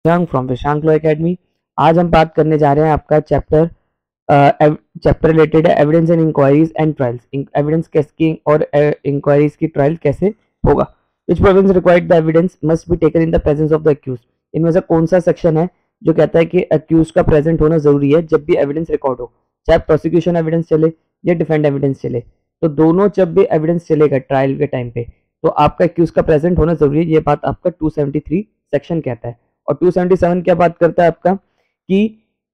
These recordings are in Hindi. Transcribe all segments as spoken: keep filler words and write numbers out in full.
विशांक फ्रॉम विशांक लॉ एकेडमी। आज हम बात करने जा रहे हैं आपका चैप्टर चैप्टर रिलेटेड है evidence and inquiries and trials. Evidence कैसे और इंक्वायरीज की ट्रायल कैसे होगा। Which provisions required the evidence must be taken in the presence of the accused. इनमें से कौन सा सेक्शन है जो कहता है कि अक्यूज का प्रेजेंट होना जरूरी है जब भी एविडेंस रिकॉर्ड हो, चाहे प्रोसिक्यूशन एविडेंस चले या डिफेंड एविडेंस चले। तो दोनों जब भी एविडेंस चलेगा ट्रायल के टाइम पे तो आपका अक्यूज का प्रेजेंट होना जरूरी है। ये बात आपका टू सेवेंटी थ्री सेक्शन कहता है। और टू सेवेंटी सेवन क्या बात करता है आपका कि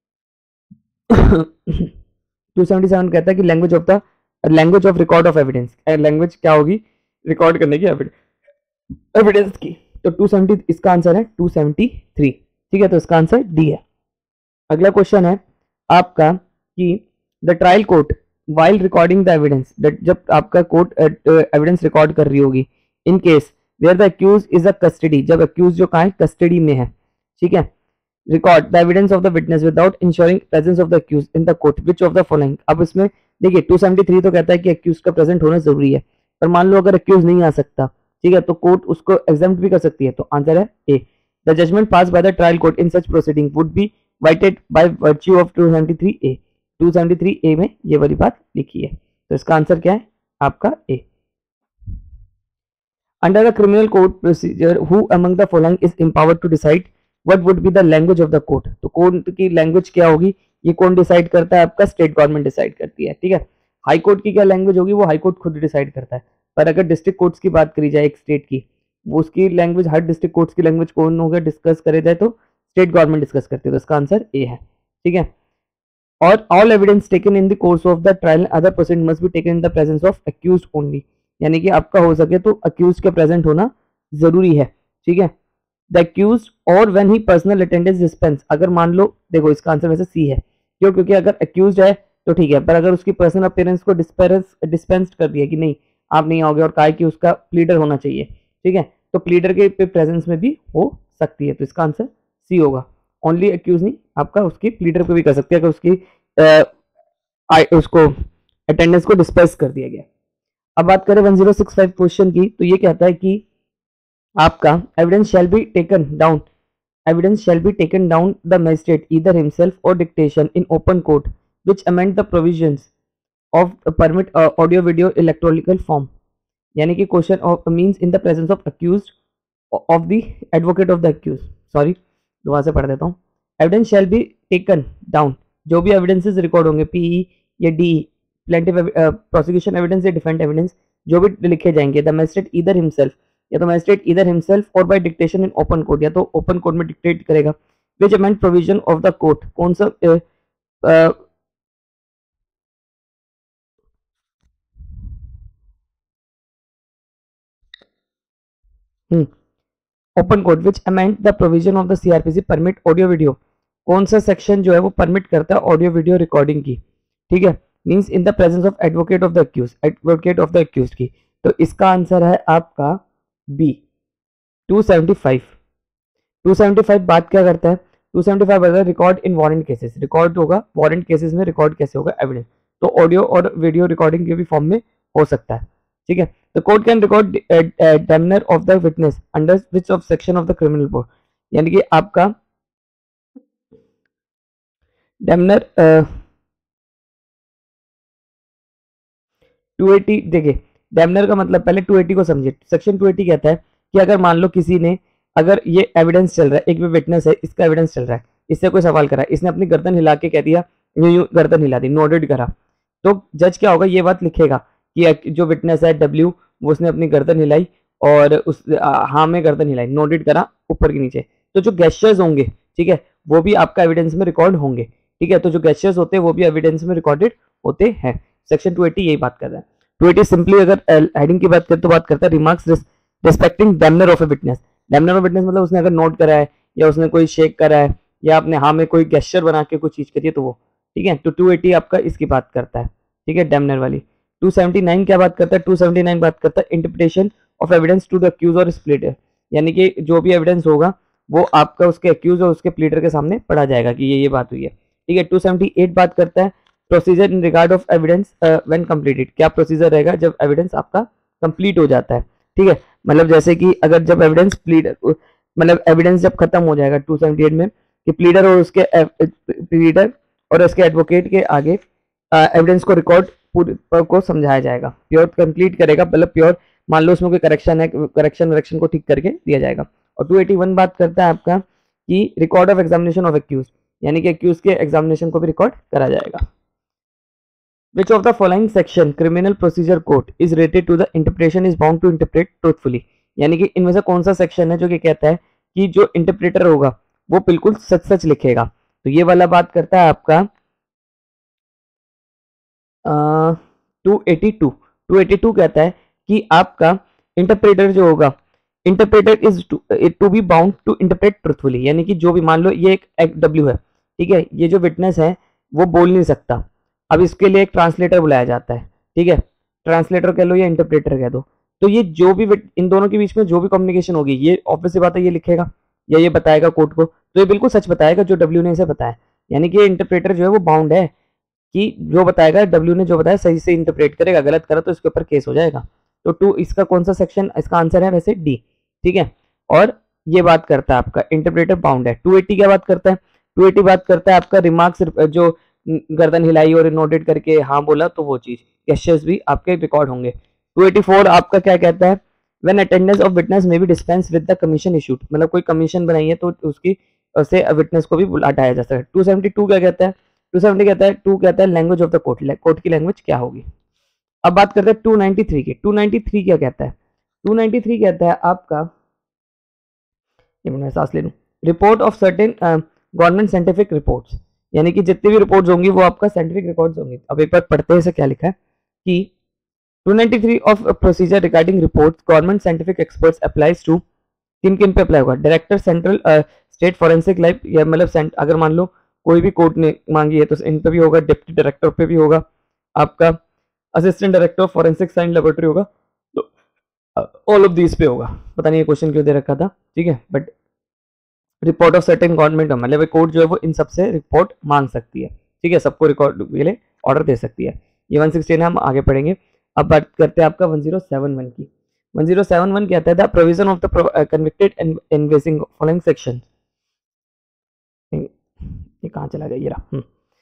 टू सेवेंटी सेवन कहता है कि language of the language of record of evidence. Language क्या होगी रिकॉर्ड करने की एविडेंस की। तो टू सेवेंटी इसका आंसर है टू सेवेंटी थ्री। ठीक है, तो इसका आंसर डी है। अगला क्वेश्चन है आपका कि the trial court while recording the evidence, जब आपका कोर्ट एविडेंस रिकॉर्ड कर रही होगी, in case where the accused is a custody, जब अक्यूज जो कहाँ है कस्टडी में है, ठीक है, record the evidence of the witness without ensuring presence of the accused in the court which of the following. अब इसमें देखिए टू सेवेंटी थ्री तो कहता है कि अक्यूज का प्रेजेंट होना जरूरी है, पर मान लो अगर अक्यूज नहीं आ सकता, ठीक है, तो कोर्ट उसको एग्जाम्प्ट भी कर सकती है। तो आंसर है A. The judgement passed by the trial court in such proceeding would be vitiated by virtue of two seventy three A. Two seventy three A में ये वाली बात लिखी है, तो इसका आंसर क्या है आपका A. Under the criminal code procedure, who among the following is empowered to decide what would be the language of the court? तो कोर्ट की लैंग्वेज क्या होगी, ये कौन डिसाइड करता है आपका स्टेट गवर्नमेंट डिसाइड करती है। ठीक है, हाई कोर्ट की क्या लैंग्वेज होगी वो हाई कोर्ट खुद डिसाइड करता है, पर अगर डिस्ट्रिक्ट कोर्ट्स की बात करी जाए एक स्टेट की, वो उसकी लैंग्वेज हर डिस्ट्रिक्ट कोर्ट्स की लैंग्वेज कौन होगा डिस्कस करे जाए तो स्टेट गवर्नमेंट डिस्कस करती है। तो इसका आंसर ए है। ठीक है, और all evidence taken in the course of the trial other proceeding must be taken in the presence of accused only, यानी कि आपका हो सके तो अक्यूज के प्रेजेंट होना जरूरी है। ठीक है, the accused or when he personal attendance dispense, अगर मान लो देखो इसका आंसर वैसे सी है, क्यों, क्योंकि अगर अक्यूज है तो ठीक है, पर अगर उसकी पर्सनल अपीयरेंस को डिस्पेंस कर दिया कि नहीं आप नहीं आओगे और कहा कि उसका प्लीडर होना चाहिए, ठीक है, तो प्लीडर के प्रेजेंस में भी हो सकती है। तो इसका आंसर सी होगा। ओनली अक्यूज नहीं, आपका उसकी प्लीडर पे भी कर सकते हैं अगर उसकी आ, आ, उसको अटेंडेंस को डिस्पेंस कर दिया गया। अब बात करें one zero six five question की, तो ये कहता है कि आपका evidence shall be taken down evidence shall be taken down the magistrate either himself or dictation in open court which amend the provisions of permit audio video electronical form, यानी कि question of means in the presence of accused of the advocate of the accused. Sorry, दोबारा से पढ़ देता हूँ। Evidence shall be taken down, जो भी एविडेंसेस रिकॉर्ड होंगे पीई या डी प्लेंटिव प्रोसिक्यूशन एविडेंस या डिफेंड एविडेंस जो भी लिखे जाएंगे, द मजिस्ट्रेट ईदर हिमसेल्फ या तो magistrate either himself or by dictation in open court, या तो ओपन कोर्ट में डिक्टेट करेगा, which amend provision of the court, कौन सा open court which amend the provision of the CrPC permit audio video, कौन सा सेक्शन जो है वो परमिट करता है ऑडियो वीडियो रिकॉर्डिंग की। ठीक है, means in the presence of advocate of the accused advocate of the accused की। तो इसका आंसर है आपका B two seventy five. Two seventy five बात क्या करता है, टू सेवेंटी फाइव अगर record in warrant cases, record होगा वारंट केसेस में, रिकॉर्ड कैसे होगा एविडेंस, तो ऑडियो और वीडियो रिकॉर्डिंग के भी फॉर्म में हो सकता है। ठीक है, the court can record demeanour of the witness under which of section of the criminal code, यानी कि आपका डेमनर टू एटी, देखिए डेमनर का मतलब पहले टू एटी को समझिए। सेक्शन टू एटी कहता है कि अगर मान लो किसी ने, अगर ये एविडेंस चल रहा है, एक भी विटनेस है, इसका एविडेंस चल रहा है, इससे कोई सवाल करा, इसने अपनी गर्दन हिला के कह दिया, यूं यूं गर्दन हिला दी, नोटेड करा, तो जज क्या होगा ये बात लिखेगा कि जो विटनेस है डब्ल्यू वो उसने अपनी गर्दन हिलाई और उस हाँ में गर्दन हिलाई, नोटेड करा ऊपर के नीचे, तो जो गेस्चर्स होंगे, ठीक है, वो भी आपका एविडेंस में रिकॉर्ड होंगे। ठीक है, तो जो गेस्चर्स होते हैं वो भी एविडेंस में रिकॉर्डेड होते हैं। सेक्शन टू एटी यही बात कर रहा है। टू एटी सिंपली अगर हेडिंग की बात करें तो बात करता है remarks respecting demeanour of a witness. Demeanour of witness मतलब उसने अगर नोट करा है या उसने कोई शेक करा है या अपने हाँ में कोई गेस्चर बना के कोई चीज करी है तो वो, ठीक है, तो टू एटी आपका इसकी बात करता है। ठीक है, डेमनर वाली। टू सेवेंटी नाइन क्या बात करता है, टू सेवेंटी नाइन बात करता है interpretation of evidence to the accused or his pleader, यानी कि जो भी एविडेंस होगा वो आपका उसके अक्यूज और उसके प्लीडर के सामने पढ़ा जाएगा कि ये ये बात हुई है। ठीक है, टू सेवेंटी एट बात करता है procedure in regard of evidence when completed, क्या प्रोसीजर रहेगा जब एविडेंस आपका कंप्लीट हो जाता है। ठीक है, मतलब जैसे कि अगर जब एविडेंस प्लीडर मतलब एविडेंस जब खत्म हो जाएगा टू सेवेंटी एट में कि प्लीडर और उसके प्लीडर और उसके एडवोकेट के आगे एविडेंस को रिकॉर्ड पूरे को समझाया जाएगा, प्योर कंप्लीट करेगा, मतलब प्योर मान लो उसमें कोई करेक्शन है, करेक्शन वरेक्शन को ठीक करके दिया जाएगा। और टू एटी वन बात करता है आपका कि record of examination of accused, यानी कि एक्यूज के एग्जामिनेशन को भी रिकॉर्ड करा जाएगा। Which of the following section criminal procedure code is related to the interpretation is bound to interpret truthfully, यानी कि इनमें से कौन सा सेक्शन है जो कि कहता है कि जो इंटरप्रेटर होगा वो बिल्कुल सच सच लिखेगा। तो ये वाला बात करता है आपका two eighty two two eighty two कहता है कि आपका इंटरप्रेटर जो होगा, interpreter is to be bound to interpret truthfully, यानी कि जो भी मान लो ये एक एक्ट डब्ल्यू है, ठीक है, ये जो विटनेस है वो बोल नहीं सकता, अब इसके लिए एक ट्रांसलेटर बुलाया जाता है, ठीक है, ट्रांसलेटर कह लो या इंटरप्रेटर कह दो। तो ये जो भी इन दोनों के बीच में जो भी कम्युनिकेशन होगी ये ऑब्वियस सी बात है ये लिखेगा या ये बताएगा कोर्ट को, तो ये बिल्कुल सच बताएगा जो डब्ल्यू ने इसे बताया, यानी कि इंटरप्रेटर जो है वो बाउंड है कि जो बताएगा डब्ल्यू ने जो बताया सही से इंटरप्रेट करेगा, गलत करा तो इसके ऊपर केस हो जाएगा। तो टू इसका कौन सा सेक्शन, इसका आंसर है वैसे डी, ठीक है। और ये बात करता है आपका इंटरप्रेटर बाउंड है। टू एटी क्या बात करता है, टू एटी बात करता है आपका रिमार्क्स जो गर्दन हिलाई और नोटेड करके हाँ बोला तो वो चीज गेस्चर्स भी आपके रिकॉर्ड होंगे। टू एटी फोर आपका क्या कहता है, when attendance of witness may be dispense with the commission issued, मतलब कोई कमीशन बनाई है तो उसकी से विटनेस को भी हटाया जा सकता है। टू सेवेंटी टू क्या कहता है, टू सेवेंटी कहता है टू कहता है language of the court, court की लैंग्वेज क्या होगी। अब बात करते हैं टू नाइंटी थ्री की। टू नाइंटी थ्री क्या कहता है, टू नाइंटी थ्री कहता है आपका, ये मैं सांस ले लूं, report of certain government scientific reports, यानी कि जितनी भी रिपोर्ट्स होंगी वो आपका साइंटिफिक रिकॉर्ड्स होंगी। अब एक बार पढ़ते हैं इसे क्या लिखा है कि two ninety three of procedure regarding reports government scientific experts applies to, किन किन पे अप्लाई होगा, director central state forensic lab, या मतलब अगर मान लो कोई भी कोर्ट ने मांगी है तो इन पे भी होगा, डिप्टी डायरेक्टर पे भी होगा, आपका assistant director of forensic science laboratory होगा, तो ऑल ऑफ दीज पे होगा। पता नहीं ये क्वेश्चन क्यों दे रखा था, ठीक है, but report of certain government मतलब कोर्ट जो है वो इन सबसे रिपोर्ट मांग सकती है, ठीक है, सबको रिकॉर्ड के लिए ऑर्डर दे सकती है। ये वन सिक्सटीन हम आगे पढ़ेंगे। अब बात करते हैं आपका वन ज़ीरो सेवन वन की। वन ज़ीरो सेवन वन कहता है the provision of the convicted and investing following section, ये कहां चला गया ये रहा,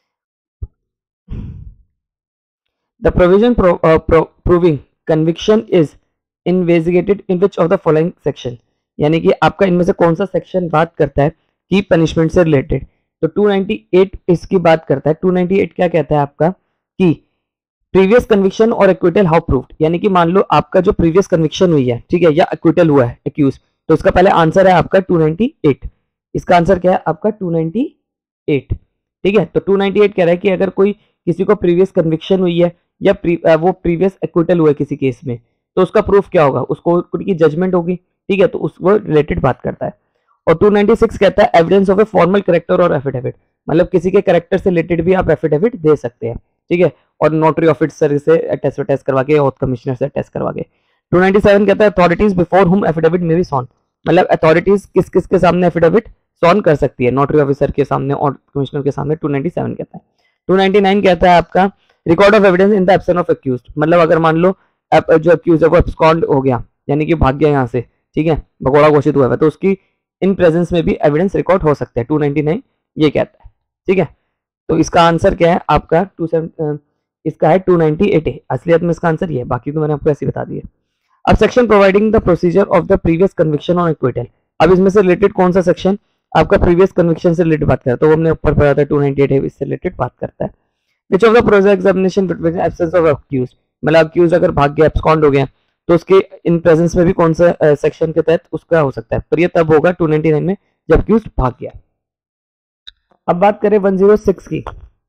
the provision proving conviction is investigated in which of the following section, यानी कि आपका इनमें से कौन सा सेक्शन बात करता है कि पनिशमेंट से रिलेटेड। तो टू नाइंटी एट इसकी बात करता है। टू नाइंटी एट क्या कहता है आपका कि previous conviction or acquittal how proved, यानी कि मान लो आपका जो प्रीवियस कन्विक्शन हुई है, ठीक है, या एक्विटल हुआ है एक्यूज, तो इसका पहले आंसर है आपका टू नाइंटी एट। इसका आंसर क्या है आपका टू नाइंटी एट, ठीक है। तो टू नाइंटी एट कह रहा है कि अगर कोई किसी को प्रीवियस कन्विक्शन हुई है या प्री, वो प्रीवियस एक्विटल हुआ है किसी केस में, तो उसका प्रूफ क्या होगा, उसको की जजमेंट होगी, ठीक है, तो उसको रिलेटेड बात करता है। और टू नाइंटी सिक्स कहता है evidence of a formal character or affidavit, मतलब किसी के कैरेक्टर से रिलेटेड भी आप एफिडेविट दे सकते हैं, ठीक है, और नोटरी ऑफिसर से टेस्ट टेस्ट करवा के और कमिश्नर से टेस्ट करवा के। टू नाइंटी सेवन कहता है अथॉरिटीज बिफोर हुम एफिडेविट में भी सॉन, मतलब अथॉरिटीज किस किस के सामने एफिडेविट सॉन कर सकती है, नोटरी ऑफिसर के सामने और कमिश्नर के सामने। टू नाइंटी सेवन कहता है। टू नाइंटी नाइन कहता है आपका record of evidence in the absence of accused, मतलब अगर मान लो जो एक्यूज है वो एब्सकॉन्ड हो गया, यानी कि भाग गया यहाँ से, ठीक है, भगोड़ा घोषित हुआ है, तो उसकी इन प्रेजेंस में भी एविडेंस रिकॉर्ड हो सकता है। टू नाइंटी नाइन ये कहता है, ठीक है। तो इसका आंसर क्या है आपका टू सेवन, इसका है टू नाइंटी एट है, असलियत में इसका आंसर ये है, बाकी तो मैंने आपको ऐसे बता दिया। अब section providing the procedure of the previous conviction on acquittal, अब इसमें से रिलेटेड कौन सा सेक्शन आपका प्रीवियस कन्विक्शन से रिलेटेड बात करता है, तो वो हमने ऊपर पढ़ा था टू नाइंटी एट है, इससे रिलेटेड बात करता है। Which of the process examination between absence of accused, मतलब एक्यूज अगर भाग गया एब्सकॉन्ड हो गया तो उसके इन प्रेजेंस में भी कौन सा सेक्शन के तहत उसका हो सकता है, पर ये तब होगा टू नाइंटी नाइन में जब एक्यूज भाग गया। अब बात करें वन ज़ीरो सिक्स की।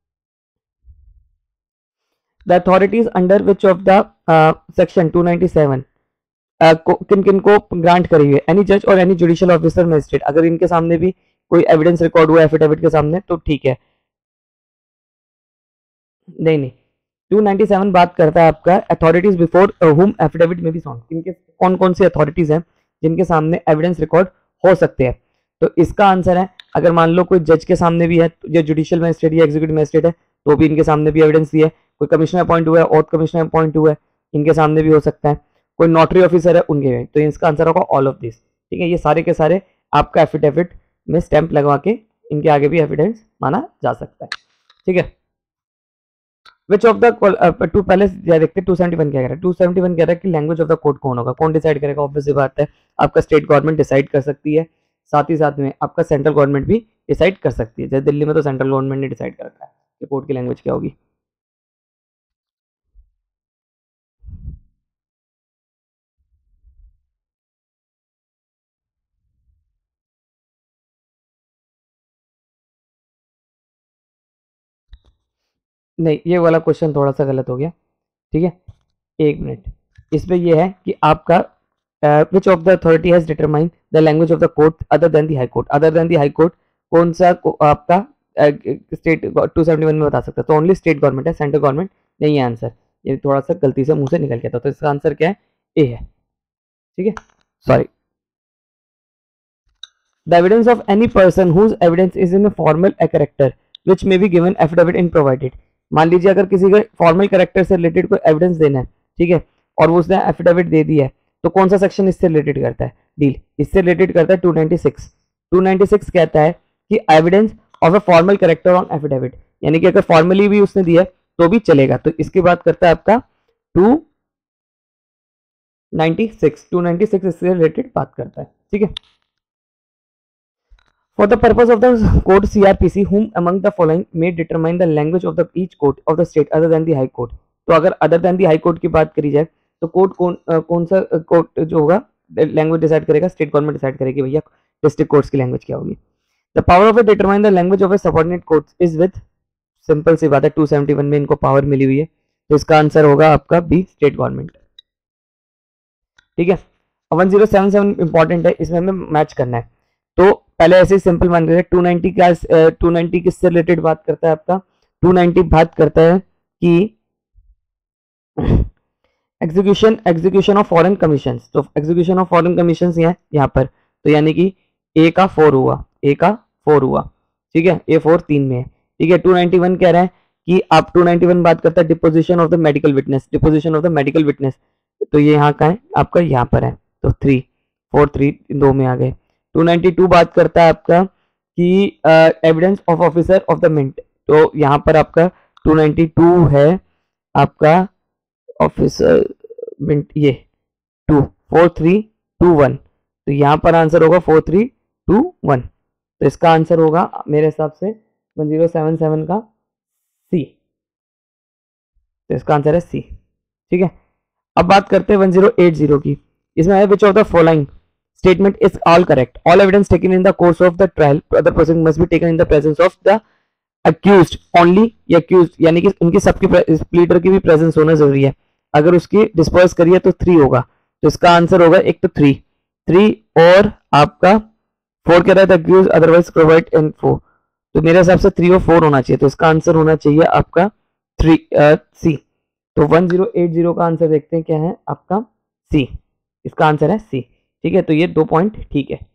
The authorities under which of the section two ninety seven किन किन को ग्रांट करी है, एनी जज और एनी जुडिशियल ऑफिसर मजिस्ट्रेट, अगर इनके सामने भी कोई एविडेंस रिकॉर्ड हुआ एफिडेविट के सामने तो ठीक है। नहीं नहीं टू नाइंटी सेवन बात करता है आपका अथॉरिटीज बिफोर हुम एफिडेविट में भी सॉन, किनके कौन कौन सी अथॉरिटीज हैं जिनके सामने एविडेंस रिकॉर्ड हो सकते हैं। तो इसका आंसर है अगर मान लो कोई जज के सामने भी है, जो जुडिशियल मजिस्ट्रेट या एग्जीक्यूटिव मजिस्ट्रेट है, तो भी इनके सामने भी एविडेंस दी है। कोई कमिश्नर अपॉइंट हुआ है, ऑथ कमिश्नर अपॉइंट हुआ है, इनके सामने भी हो सकता है। कोई नोटरी ऑफिसर है, उनके भी। तो इसका आंसर होगा ऑल ऑफ दिस, ठीक है। ये सारे के सारे आपका एफिडेविट में स्टैंप लगवा के इनके आगे भी एविडेंस माना जा सकता है, ठीक है। विच ऑफ द टू पहले देखते टू सेवेंटी वन क्या कह रहा है। टू सेवेंटी वन कह रहा है कि लैंग्वेज ऑफ द कोड कौन होगा, कौन डिसाइड करेगा। ऑब्वियस बात है आपका स्टेट गवर्नमेंट डिसाइड कर सकती है, साथ ही साथ में आपका सेंट्रल गवर्नमेंट भी डिसाइड कर सकती है। जैसे दिल्ली में तो सेंट्रल गवर्नमेंट ने डिसाइड कर रखा है कि कोड की लैंग्वेज क्या होगी। नहीं, ये वाला क्वेश्चन थोड़ा सा गलत हो गया, ठीक है। एक मिनट, इसमें यह है कि आपका which of the authority has determine the language of the court other than the high court. Other than the high court कौन सा आपका स्टेट टू सेवेंटी वन में बता सकता है, तो ओनली स्टेट गवर्नमेंट है, सेंट्रल गवर्नमेंट नहीं है आंसर। ये थोड़ा सा गलती से मुंह से निकल गया था, तो इसका आंसर क्या है, ए है, ठीक है, sorry. The evidence of any person whose evidence is in formal a character which may be given affidavit in provided. मान लीजिए अगर किसी को फॉर्मल कैरेक्टर से रिलेटेड कोई एविडेंस देना है, ठीक है, और वो उसने एफिडेविट दे दिया है, तो कौन सा सेक्शन इससे रिलेटेड करता है, डील इससे रिलेटेड करता है two ninety six. Two ninety six कहता है कि evidence of a formal character on affidavit, यानी कि अगर फॉर्मली भी उसने दिया है तो भी चलेगा। तो इसकी बात करता है आपका two ninety six, two ninety six इससे रिलेटेड बात करता है, ठीक है। For the purpose of the code C R P C, whom among the following may determine the language of the each court of the state other than the high court। तो अगर other than the high court की बात करी जाए तो कोर्ट कौन uh, कौन सा कोर्ट जो होगा लैंग्वेज डिसाइड करेगा, स्टेट गवर्नमेंट डिसाइड करेगी भैया डिस्ट्रिक्ट कोर्ट्स की लैंग्वेज क्या होगी। The power of determine the language of a subordinate courts is with, simple सी बात है, टू सेवेंटी वन में इनको पावर मिली हुई है, तो इसका आंसर होगा आपका बी, स्टेट गवर्नमेंट, ठीक है। One zero seven seven important है, इसमें हमें मैच करना है। तो पहले ऐसे ही सिंपल मान रहे हैं, टू नाइंटी का टू नाइंटी किससे रिलेटेड बात करता है आपका, टू नाइंटी बात करता है कि execution execution of foreign commissions. तो एग्जीक्यूशन ऑफ फॉरेन कमीशंस है यहाँ पर, तो यानी कि ए का फोर हुआ, ए का फोर हुआ, ठीक है, ए फोर तीन में है, ठीक है। टू नाइंटी वन कह रहा है कि आप टू नाइंटी वन बात करता है deposition of the medical witness, deposition of the medical witness, तो ये यहाँ का है आपका, यहाँ पर है, तो थ्री फोर थ्री दो में आ गए। टू नाइंटी टू बात करता है आपका कि evidence of officer of the mint, तो यहाँ पर आपका टू नाइंटी टू है आपका ऑफिसर मिंट, ये two four three two one, तो यहाँ पर आंसर होगा फोर थ्री टू वन, तो इसका आंसर होगा मेरे हिसाब से वन जीरो सेवन सेवन का सी, तो इसका आंसर है सी, ठीक है। अब बात करते हैं वन जीरो एट जीरो की, इसमें है which of the following statement is all correct, all evidence taken in the course of the trial to other proceeding must be taken in the presence of the accused only, या accused यानी कि उनकी सबकी प्लीडर की भी प्रेजेंस होना जरूरी है। अगर उसकी डिस्पर्स करिए तो थ्री होगा, तो इसका आंसर होगा एक तो थ्री थ्री और आपका फोर कह रहा है accused otherwise provide and four, तो मेरे हिसाब से थ्री और फोर होना चाहिए, तो इसका आंसर होना चाहिए आपका थ्री सी। तो वन जीरो एट जीरो का आंसर देखते हैं क्या है आपका सी, इसका आंसर है सी, ठीक है। तो ये दो पॉइंट ठीक है।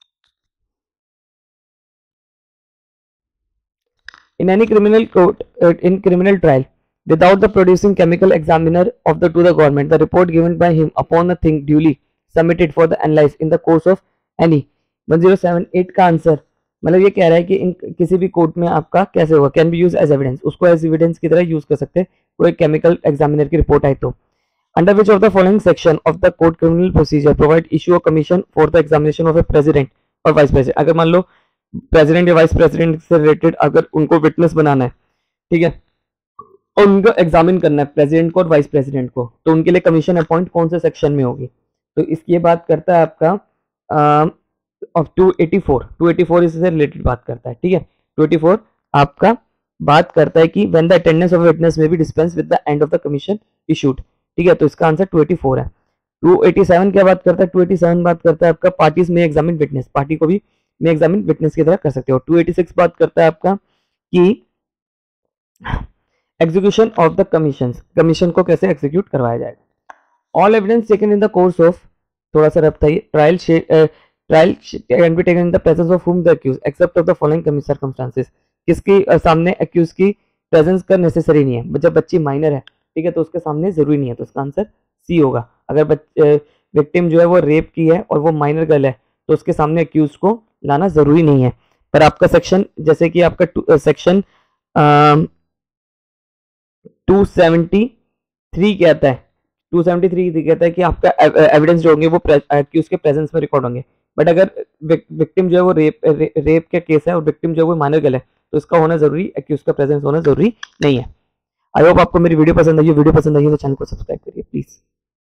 In any criminal court in criminal trial without the producing chemical examiner of the to the government the report given by him upon the thing duly submitted for the analyse in the course of any. One zero seven eight का आंसर मतलब ये कह रहा है कि इन किसी भी कोर्ट में आपका कैसे होगा, can be use as evidence, उसको एज एविडेंस की तरह यूज कर सकते हैं कोई केमिकल एग्जामिनर की रिपोर्ट आई तो। Under which of the following section of the Code Criminal Procedure provide issue a commission for the examination of a president और vice president। अगर मान लो president या vice president से related अगर उनको witness बनाना है, ठीक है, और उनको एग्जामिन करना है president को और vice president को, तो उनके लिए commission appoint कौन से section में होगी, तो इसकी बात करता है आपका of two eighty four, two eighty four इससे रिलेटेड बात करता है, ठीक है। टू एटी फोर आपका बात करता है कि when the attendance of a witness may be dispensed with the end of the commission issued, ठीक है, तो इसका आंसर टू एटी फोर है। टू एटी सेवन क्या बात करता है, टू एटी सेवन बात करता है आपका पार्टीज में एग्जामिन विटनेस, पार्टी को भी में एग्जामिन विटनेस की तरह कर सकते हो। टू एटी सिक्स बात करता है आपका कि execution of the commission, commission को कैसे एग्जीक्यूट करवाया जाएगा। All evidence taken in the course of, थोड़ा सा रब था ये, trial trial can be taken in the presence of whom the accused except of the following circumstances. किसकी सामने अक्यूज की प्रेजेंस का नेसेसरी नहीं है, जब बच्ची माइनर है, ठीक है, तो उसके सामने जरूरी नहीं है, तो इसका आंसर सी होगा। अगर विक्टिम जो है वो रेप की है और वो माइनर गर्ल है, तो उसके सामने एक्यूज को लाना जरूरी नहीं है। पर आपका सेक्शन जैसे कि आपका सेक्शन टू सेवेंटी थ्री कहता है टू सेवेंटी थ्री कहता है कि आपका एविडेंस जो होंगे वो एक्यूज के प्रेजेंस में रिकॉर्ड होंगे। बट अगर विक्टिम जो है वो रेप रे, रेप का केस है और विक्टिम जो है वो माइनर गर्ल है तो इसका होना जरूरी, एक्यूज का प्रेजेंस होना जरूरी नहीं है। आई होप आपको मेरी वीडियो पसंद आई। वीडियो पसंद आई तो चैनल को सब्सक्राइब करिए प्लीज।